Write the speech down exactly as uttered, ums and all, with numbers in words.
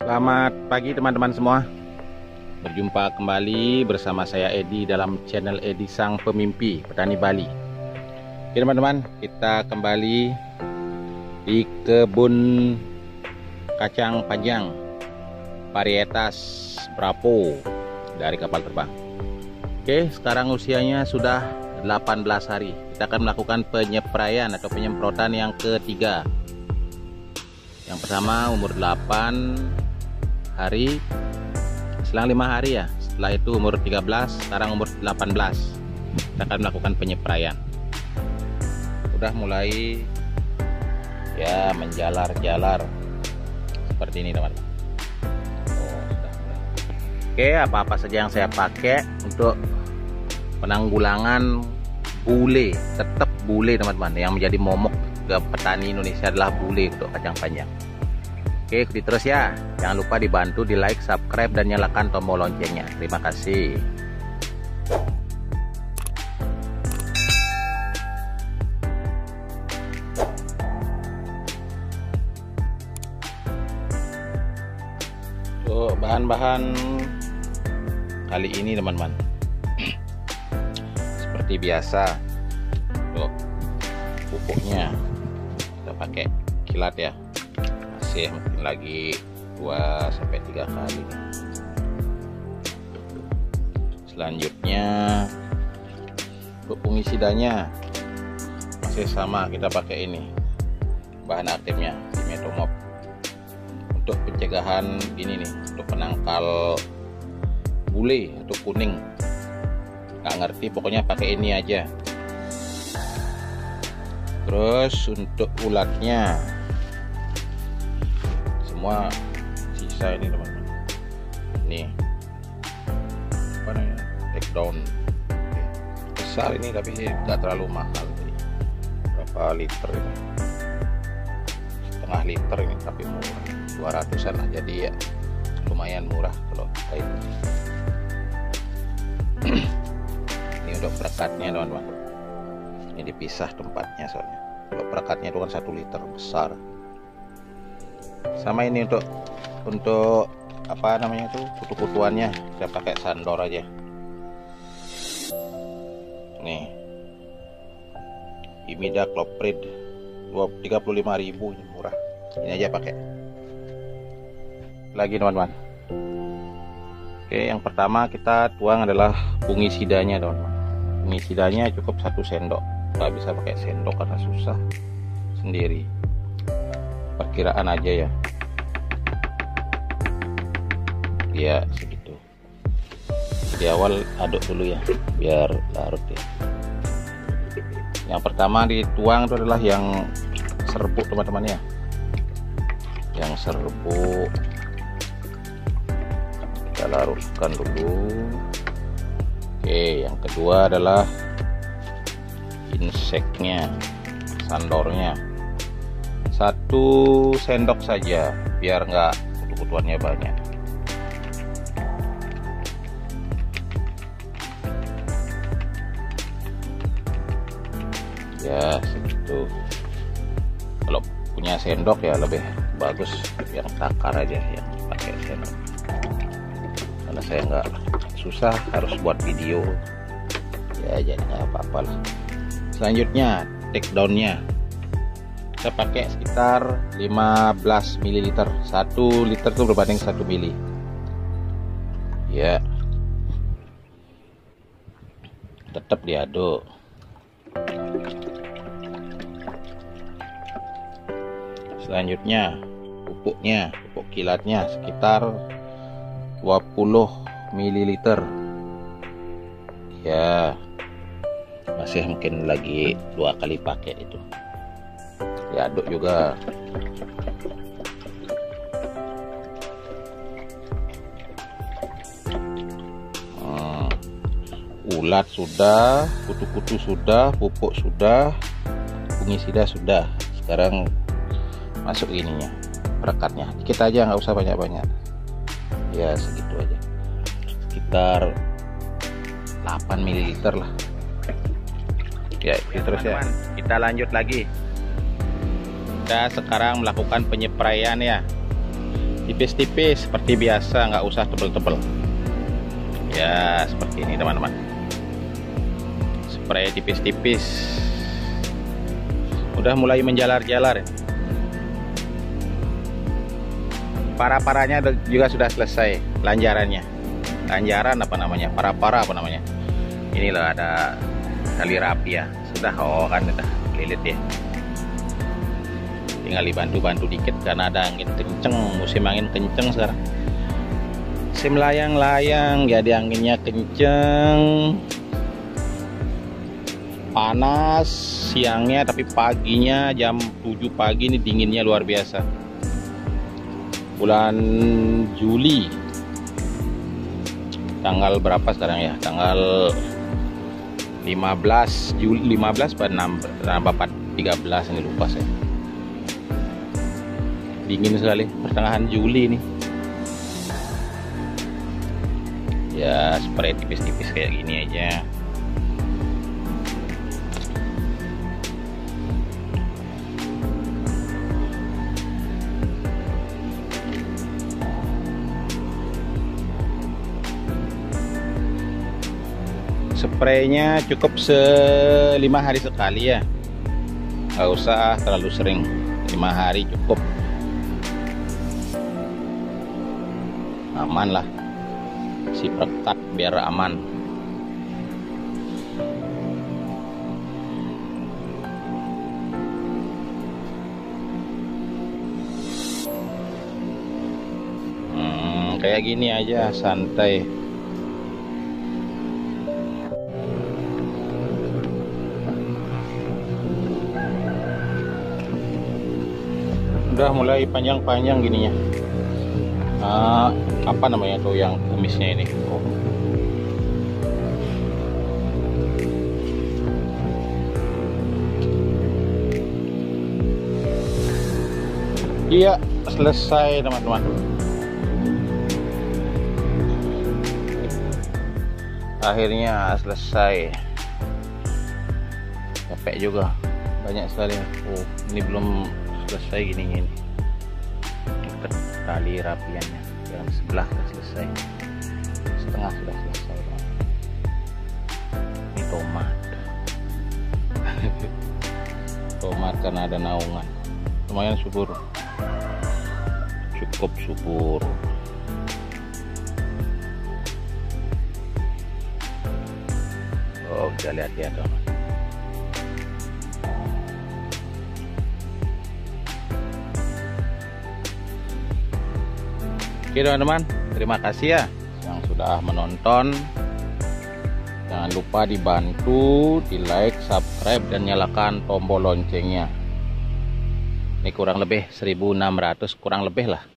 Selamat pagi teman-teman semua. Berjumpa kembali bersama saya Edi dalam channel Edi Sang Pemimpi Petani Bali. Oke teman-teman, kita kembali di kebun kacang panjang varietas Bravo dari kapal terbang. Oke, sekarang usianya sudah delapan belas hari. Kita akan melakukan penyepraian atau penyemprotan yang ketiga. Yang pertama umur delapan hari, selang lima hari ya. Setelah itu umur tiga belas, sekarang umur delapan belas. Kita akan melakukan penyepraian. Udah mulai ya menjalar-jalar seperti ini teman-teman. Oh, sudah mulai. Oke, apa-apa saja yang saya pakai untuk penanggulangan bule, tetap bule teman-teman. Yang menjadi momok ke petani Indonesia adalah bule untuk kacang panjang. Oke, ikuti terus ya. Jangan lupa dibantu di like, subscribe, dan nyalakan tombol loncengnya. Terima kasih. Tuh, bahan-bahan kali ini teman-teman. Seperti biasa. Tuh, pupuknya kita pakai kilat ya. Masih mungkin lagi dua sampai tiga kali. Selanjutnya untuk fungisidanya masih sama, kita pakai ini bahan aktifnya Simetromop untuk pencegahan ini nih, untuk penangkal bule atau kuning. Nggak ngerti, pokoknya pakai ini aja. Terus untuk ulatnya semua sisa ini teman-teman. Ini apa namanya? Take down. Besar ini tapi nggak terlalu mahal. Berapa liter ini? Setengah liter ini tapi murah. dua ratusan lah, jadi ya lumayan murah kalau kayak ini. Ini untuk perekatnya teman-teman. Ini dipisah tempatnya soalnya. Kalau perekatnya itu kan satu liter besar. Sama ini untuk untuk apa namanya itu, kutu-kutuannya saya pakai sandor aja. Nih, imidacloprid tiga puluh lima ribu, ini murah. Ini aja pakai. Lagi teman-teman. Oke, yang pertama kita tuang adalah fungisidanya teman-teman. Fungisidanya cukup satu sendok. Nggak bisa pakai sendok karena susah sendiri. Perkiraan aja ya. Ya segitu. Di awal aduk dulu ya, biar larut ya. Yang pertama dituang itu adalah yang serbuk teman-teman ya. Yang serbuk kita larutkan dulu. Oke, yang kedua adalah inseknya, sandornya. Satu sendok saja biar nggak kutu-kutuannya banyak. Ya segitu. Kalau punya sendok ya lebih bagus yang takar aja, yang pakai sendok. Karena saya nggak susah harus buat video ya, jadi nggak apa-apa lah. Selanjutnya take downnya saya pakai sekitar lima belas mililiter. Satu liter itu berbanding satu mili ya. Tetap diaduk. Selanjutnya pupuknya, pupuk kilatnya sekitar dua puluh mililiter ya. Masih mungkin lagi dua kali pakai itu. Diaduk juga. Hmm. Ulat sudah, kutu-kutu sudah, pupuk sudah, fungisida sudah. Sekarang masuk ininya, perekatnya. Dikit aja, nggak usah banyak-banyak. Ya segitu aja. Sekitar delapan mililiter lah. Ya, itu terus ya. Kita lanjut lagi. Kita sekarang melakukan penyepraian ya. tipis-tipis seperti biasa, nggak usah tebel-tebel ya, seperti ini teman-teman. Spray tipis-tipis, udah mulai menjalar-jalar. Para-paranya juga sudah selesai, lanjarannya. Lanjaran apa namanya, para-para apa namanya, ini loh ada tali rapi ya, sudah. Oh kan udah lilit ya, tinggal dibantu-bantu dikit karena ada angin kenceng, musim angin kenceng sekarang. Musim layang-layang jadi anginnya kenceng, panas siangnya, tapi paginya jam tujuh pagi ini dinginnya luar biasa. Bulan Juli, tanggal berapa sekarang ya, tanggal lima belas Juli, lima belas pada enam bapak tiga belas ini lupa saya. Dingin sekali pertengahan Juli ini ya. Spray tipis-tipis kayak gini aja. Spraynya cukup selima hari sekali ya, nggak usah terlalu sering, lima hari cukup, aman lah, si perekat biar aman. Hmm, kayak gini aja santai. Udah mulai panjang-panjang gininya. Uh, apa namanya tuh yang kumisnya ini? Oh. Iya, selesai teman-teman. Akhirnya selesai. Capek juga, banyak sekali. Oh, ini belum selesai gini gini. Tali rapiannya yang sebelah sudah selesai, setengah sudah selesai. Ini tomat tomat karena ada naungan, lumayan subur, cukup subur. Oh, kita lihat ya teman. Oke teman-teman, terima kasih ya yang sudah menonton. Jangan lupa dibantu di like, subscribe, dan nyalakan tombol loncengnya. Ini kurang lebih seribu enam ratus, kurang lebih lah.